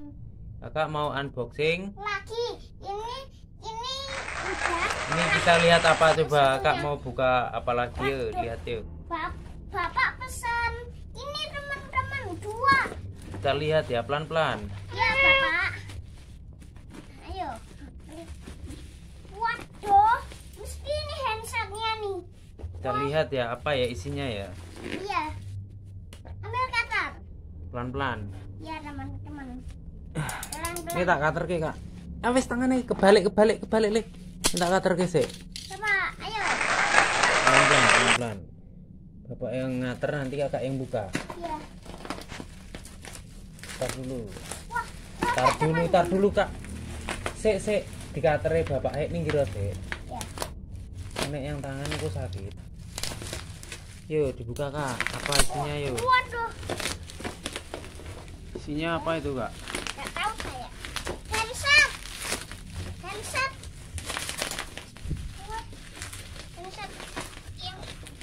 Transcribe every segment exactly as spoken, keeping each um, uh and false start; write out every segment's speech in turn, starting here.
Kakak mau unboxing lagi. Ini ini udah. ini kita lihat apa coba. Kakak mau buka apa lagi yuk, lihat yuk. Bap Bapak pesan ini teman-teman dua. Kita lihat ya pelan-pelan. Ya Bapak. Ayo. Waduh, mesti ini handsetnya nih. Kita lihat ya apa ya isinya ya. Iya. Ambil cutter. Pelan-pelan. Ya teman-teman. Ini tak cutter ke kak. Awes tangannya kebalik kebalik kebalik lek. Ini tak cutter ke sih. Coba, ayo. Pelan-pelan pelan-pelan. Bapak yang ngater nanti kakak yang buka. Iya. Tar dulu. Wah, Tar dulu, tar dulu kak. Sik sik di cutter bapak eh minggir sik. ya. Nek yang tangan itu sakit. Yuk dibuka kak. Apa isinya yuk? Waduh, Isinya apa itu kak? nggak tahu saya. Handset. Handset. Wah, handset. Yang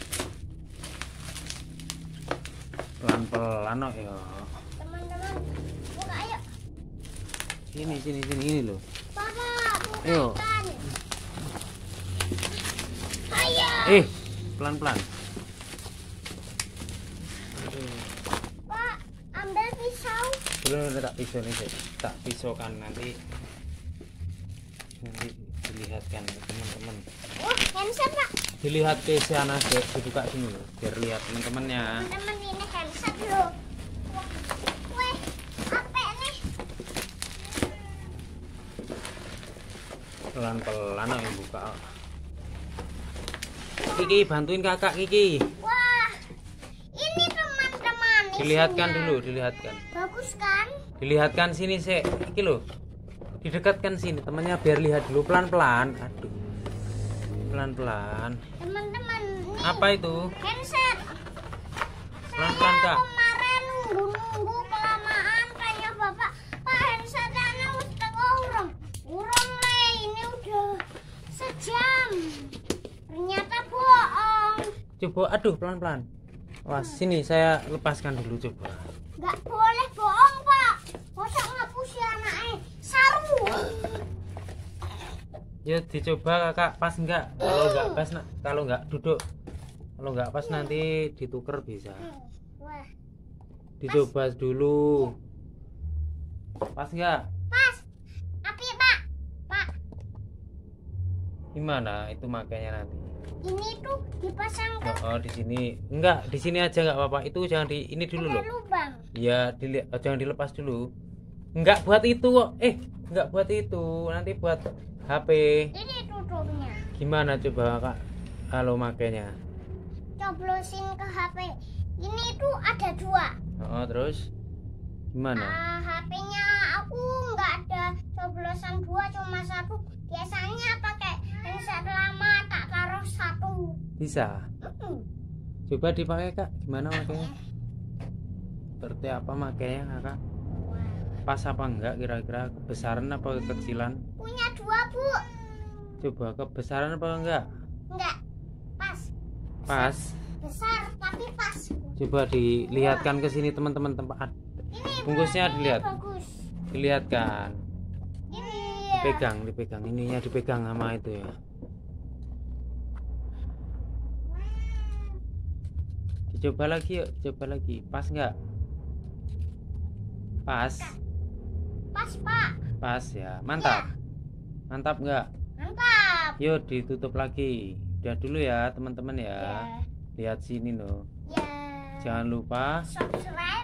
Pelan-pelan kok ya. teman-teman, buka ayo. Sini sini sini ini loh. Bapak, Ayo. bukakan. Ayo. Eh, pelan-pelan. Pak, ambil pisau. Belum tak pisau nih, Sik. Tak pisau kan nanti nanti dilihatkan ke teman-teman. Wah, handset Pak. Dilihat ke sana Sik, dibuka sini loh, biar lihat teman-temannya. Teman-teman ini handset loh. Wah, weh, apa nih? Pelan-pelan kok yang buka. Kiki bantuin kakak Kiki. Wah, ini teman-teman. Dilihatkan isinya. dulu, dilihatkan. Bagus kan? Dilihatkan sini Sik. Iki loh. Didekatkan sini temannya biar lihat dulu pelan-pelan. Aduh. Pelan-pelan. Teman-teman, nih Apa itu? handset. Pelan-pelan, Saya Kak. kemarin nunggu-nunggu kelamaan tanya Bapak, Pak handsetnya udah urung. Urung le, ini udah sejam. Ternyata bohong. Coba aduh pelan-pelan. Wah, sini saya lepaskan dulu coba. Nggak boleh bohong, Pak. Masa ngapus ya anaknya? Saru. Ya dicoba kakak pas enggak? Kalau enggak pas nak, kalau enggak duduk. Kalau enggak pas nanti ditukar bisa. Wah, Dicoba dulu. Pas enggak? pas. Api, Pak. Pak, Gimana itu makanya nanti? ini tuh dipasang ke Oh, di sini. Enggak, di sini aja enggak apa-apa. Itu jangan di ini dulu ada loh. lubang. Ya, dili- oh, jangan dilepas dulu. Enggak buat itu kok. Eh, enggak buat itu. Nanti buat H P. Ini tutupnya. Gimana coba Kak kalau makainya? Coblosin ke H P. Ini tuh ada dua. Oh, terus gimana? Ah, H P-nya aku nggak ada coblosan dua, cuma satu. Biasanya pakai handset lama tak taruh satu. Bisa. Mm-mm. Coba dipakai Kak. Gimana makainya? Seperti apa makainya Kakak? Wah. Pas apa enggak kira-kira? Kebesaran apa kekecilan? Punya dua, Bu. Coba kebesaran apa enggak? Enggak. Pas. Pas. Besar tapi pas. Coba dilihatkan ke sini teman-teman tempat. Ini Bungkusnya bahannya dilihat. bagus. Dilihatkan. Ini Dipegang, dipegang. Ininya dipegang sama itu ya. Dicoba lagi yuk, coba lagi. Pas enggak? Pas. pas, Pak. Pas ya. Mantap. Mantap enggak? Mantap. Yuk ditutup lagi. Udah dulu ya teman-teman ya. Ya. Lihat sini loh. Ya. Jangan lupa Subscribe